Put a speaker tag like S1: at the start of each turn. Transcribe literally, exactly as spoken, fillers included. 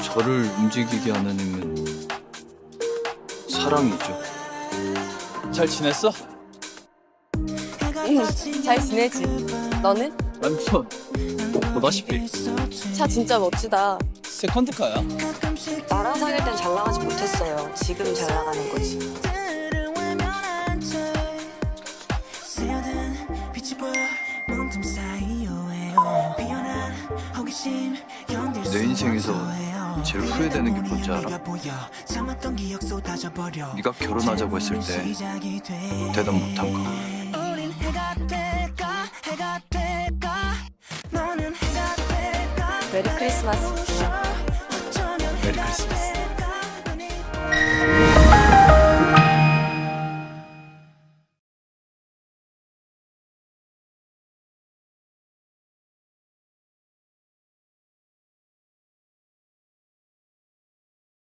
S1: 저를 움직이게 하는 힘은 사랑이죠. 잘 지냈어?
S2: 응, 잘 지내지. 너는?
S1: 난 뭐, 보다시피
S2: 차 진짜 멋지다.
S1: 세컨드카야.
S2: 나랑 사귈 땐 잘 나가지 못했어요. 지금 잘 나가는 거지.
S1: 내 인생에서 제일 후회되는 게 뭔지 알아? 네가 결혼하자고 했을 때 대답 못한 거.